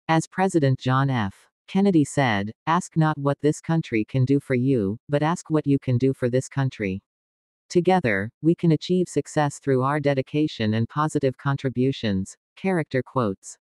As President John F. Kennedy said, "Ask not what this country can do for you, but ask what you can do for this country." Together, we can achieve success through our dedication and positive contributions. Character quotes.